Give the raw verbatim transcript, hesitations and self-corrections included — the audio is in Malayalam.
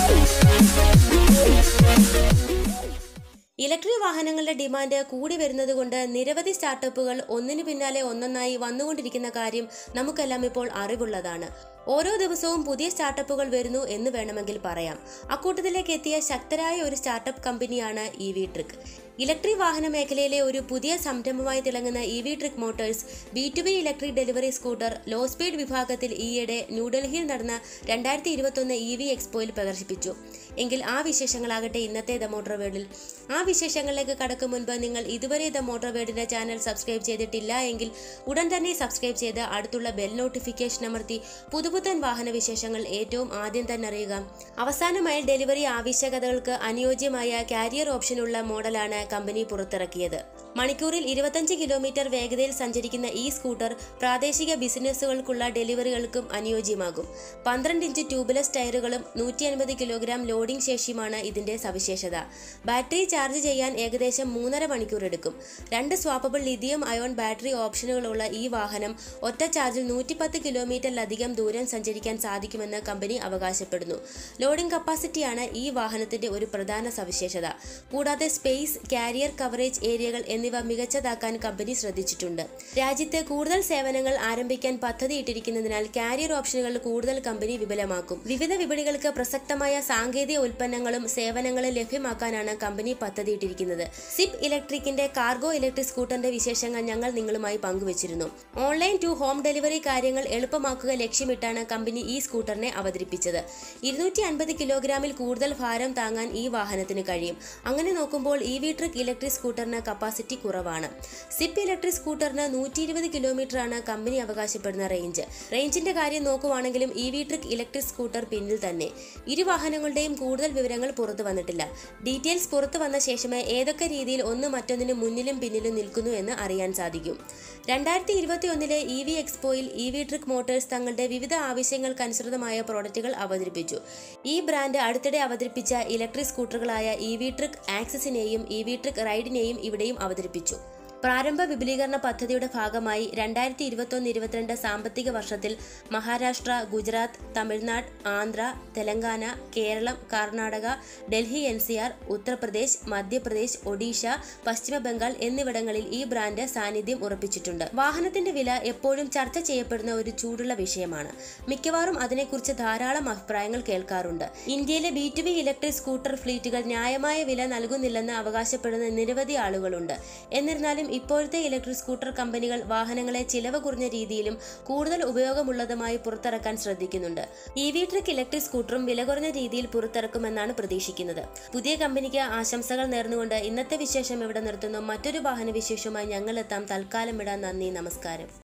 ഇലക്ട്രിക് വാഹനങ്ങളുടെ ഡിമാൻഡ് കൂടി വരുന്നതുകൊണ്ട് നിരവധി സ്റ്റാർട്ടപ്പുകൾ ഒന്നിനു പിന്നാലെ ഒന്നൊന്നായി വന്നുകൊണ്ടിരിക്കുന്ന കാര്യം നമുക്കെല്ലാം ഇപ്പോൾ അറിവുള്ളതാണ്. ഓരോ ദിവസവും പുതിയ സ്റ്റാർട്ടപ്പുകൾ വരുന്നു എന്ന് വേണമെങ്കിൽ പറയാം. അക്കൂട്ടത്തിലേക്ക് എത്തിയ ശക്തരായ ഒരു സ്റ്റാർട്ടപ്പ് കമ്പനിയാണ് ഇവിട്രിക്. ഇലക്ട്രിക് വാഹന മേഖലയിലെ ഒരു പുതിയ സംരംഭമായി തിളങ്ങുന്ന Evtric Motors B to B electric delivery scooter low speed വിഭാഗത്തിൽ ഈയിടെ ന്യൂഡൽഹിയിൽ നടന്ന രണ്ടായിരത്തി ഇരുപത്തൊന്ന് ഇ വി എക്സ്പോയിൽ പ്രദർശിപ്പിച്ചു. എങ്കിൽ ആ വിശേഷങ്ങളാകട്ടെ ഇന്നത്തെ ദ മോട്ടോർ വേൾഡിൽ. ആ വിശേഷങ്ങളിലേക്ക് കടക്കും മുൻപ് നിങ്ങൾ ഇതുവരെ ദ മോട്ടോർ വേൾഡിന്റെ ചാനൽ സബ്സ്ക്രൈബ് ചെയ്തിട്ടില്ല എങ്കിൽ ഉടൻ തന്നെ സബ്സ്ക്രൈബ് ചെയ്ത് അടുത്തുള്ള ബെൽ നോട്ടിഫിക്കേഷൻ അമർത്തി പുതുപുത്തൻ വാഹന വിശേഷങ്ങൾ ഏറ്റവും ആദ്യം തന്നെ അറിയുക. അവസാന മൈൽ ഡെലിവറി ആവശ്യകതകൾക്ക് അനുയോജ്യമായ കാരിയർ ഓപ്ഷനുള്ള മോഡലാണ് കമ്പനി പുറത്തിറക്കിയത്. മണിക്കൂറിൽ ഇരുപത്തഞ്ച് കിലോമീറ്റർ വേഗതയിൽ സഞ്ചരിക്കുന്ന ഈ സ്കൂട്ടർ പ്രാദേശിക ബിസിനസ്സുകൾക്കുള്ള ഡെലിവറികൾക്കും അനുയോജ്യമാകും. പന്ത്രണ്ട് ഇഞ്ച് ട്യൂബ്ലെസ് ടയറുകളും നൂറ്റി അൻപത് കിലോഗ്രാം ലോഡിംഗ് ശേഷിയുമാണ് ഇതിന്റെ സവിശേഷത. ബാറ്ററി ചാർജ് ചെയ്യാൻ ഏകദേശം മൂന്നര മണിക്കൂർ എടുക്കും. രണ്ട് സ്വാപ്പബിൾ ലിഥിയം അയോൺ ബാറ്ററി ഓപ്ഷനുകളുള്ള ഈ വാഹനം ഒറ്റ ചാർജിൽ നൂറ്റി പത്ത് കിലോമീറ്ററിലധികം ദൂരം സഞ്ചരിക്കാൻ സാധിക്കുമെന്ന് കമ്പനി അവകാശപ്പെടുന്നു. ലോഡിംഗ് കപ്പാസിറ്റിയാണ് ഈ വാഹനത്തിന്റെ ഒരു പ്രധാന സവിശേഷത. കൂടാതെ സ്പേസ്, കാരിയർ കവറേജ് ഏരിയകൾ എന്നിവ മികച്ചതാക്കാൻ കമ്പനി ശ്രദ്ധിച്ചിട്ടുണ്ട്. രാജ്യത്ത് കൂടുതൽ സേവനങ്ങൾ ആരംഭിക്കാൻ പദ്ധതിയിട്ടിരിക്കുന്നതിനാൽ കാരിയർ ഓപ്ഷനുകൾ കൂടുതൽ കമ്പനി വിപുലമാക്കും. വിവിധ വിപണികൾക്ക് പ്രസക്തമായ സാങ്കേതിക ഉൽപ്പന്നങ്ങളും സേവനങ്ങളും ലഭ്യമാക്കാനാണ് കമ്പനി പദ്ധതിയിട്ടിരിക്കുന്നത്. സിപ്പ് ഇലക്ട്രിക്കിന്റെ കാർഗോ ഇലക്ട്രിക് സ്കൂട്ടറിന്റെ വിശേഷങ്ങൾ ഞങ്ങൾ നിങ്ങളുമായി പങ്കുവച്ചിരുന്നു. ഓൺലൈൻ ടു ഹോം ഡെലിവറി കാര്യങ്ങൾ എളുപ്പമാക്കുക ലക്ഷ്യമിട്ടാണ് കമ്പനി ഈ സ്കൂട്ടറിനെ അവതരിപ്പിച്ചത്. ഇരുന്നൂറ്റി അൻപത് കിലോഗ്രാമിൽ കൂടുതൽ ഭാരം താങ്ങാൻ ഈ വാഹനത്തിന് കഴിയും. അങ്ങനെ നോക്കുമ്പോൾ ഇവിട്രിക് ഇലക്ട്രിക് സ്കൂട്ടറിന് കപ്പാസിറ്റി കുറവാണ്. സിപ്പ് ഇലക്ട്രിക് സ്കൂട്ടറിന് നൂറ്റി ഇരുപത് കിലോമീറ്റർ ആണ് കമ്പനി അവകാശപ്പെടുന്ന റേഞ്ച്. റേഞ്ചിന്റെ കാര്യം നോക്കുവാണെങ്കിലും ഇവിട്രിക് ഇലക്ട്രിക് സ്കൂട്ടർ പിന്നിൽ തന്നെ. ഇരു വാഹനങ്ങളുടെയും കൂടുതൽ വിവരങ്ങൾ പുറത്തു വന്നിട്ടില്ല. ഡീറ്റെയിൽസ് പുറത്തു വന്ന ശേഷമേ ഏതൊക്കെ രീതിയിൽ ഒന്ന് മറ്റൊന്നിന് മുന്നിലും പിന്നിലും നിൽക്കുന്നു എന്ന് അറിയാൻ സാധിക്കും. രണ്ടായിരത്തി ഇരുപത്തി ഒന്നിലെ ഇ വി എക്സ്പോയിൽ ഇവിട്രിക് മോട്ടോഴ്സ് തങ്ങളുടെ വിവിധ ആവശ്യങ്ങൾക്കനുസൃതമായ പ്രോഡക്റ്റുകൾ അവതരിപ്പിച്ചു. ഈ ബ്രാൻഡ് അടുത്തിടെ അവതരിപ്പിച്ച ഇലക്ട്രിക് സ്കൂട്ടറുകളായ ഇവിട്രിക് ആക്സിസിനെയും ഇവിട്രിക് റൈഡിനെയും ഇവിടെയും അവതരിപ്പിച്ചു. പ്രാരംഭ വിപുലീകരണ പദ്ധതിയുടെ ഭാഗമായി രണ്ടായിരത്തി ഇരുപത്തൊന്ന് ഇരുപത്തിരണ്ട് സാമ്പത്തിക വർഷത്തിൽ Maharashtra, Gujarat, Tamil Nadu, Andhra, Telangana, Keralam, Karnataka, Delhi N C R, Uttar Pradesh, Madhya Pradesh, Odisha, Paschima Bengal എന്നിവിടങ്ങളിൽ ഈ ബ്രാൻഡ് സാന്നിധ്യം ഉറപ്പിച്ചിട്ടുണ്ട്. വാഹനത്തിന്റെ വില എപ്പോഴും ചർച്ച ചെയ്യപ്പെടുന്ന ഒരു ചൂടുള്ള വിഷയമാണ്. മിക്കവാറും അതിനെക്കുറിച്ച് ധാരാളം അഭിപ്രായങ്ങൾ കേൾക്കാറുണ്ട്. ഇന്ത്യയിലെ B to B electric scooter ഫ്ലീറ്റുകൾ ന്യായമായ വില നൽകുന്നില്ലെന്ന് അവകാശപ്പെടുന്ന നിരവധി ആളുകളുണ്ട്. എന്നിരുന്നാലും ഇപ്പോഴത്തെ ഇലക്ട്രിക് സ്കൂട്ടർ കമ്പനികൾ വാഹനങ്ങളെ ചിലവ് കുറഞ്ഞ രീതിയിലും കൂടുതൽ ഉപയോഗമുള്ളതുമായി പുറത്തിറക്കാൻ ശ്രദ്ധിക്കുന്നുണ്ട്. ഇവിട്രിക് ഇലക്ട്രിക് സ്കൂട്ടറും വില കുറഞ്ഞ രീതിയിൽ പുറത്തിറക്കുമെന്നാണ് പ്രതീക്ഷിക്കുന്നത്. പുതിയ കമ്പനിക്ക് ആശംസകൾ നേർന്നുകൊണ്ട് ഇന്നത്തെ വിശേഷം ഇവിടെ നിർത്തുന്നു. മറ്റൊരു വാഹന വിശേഷവുമായി ഞങ്ങൾ എത്താം. തൽക്കാലം വിടാൻ നന്ദി, നമസ്കാരം.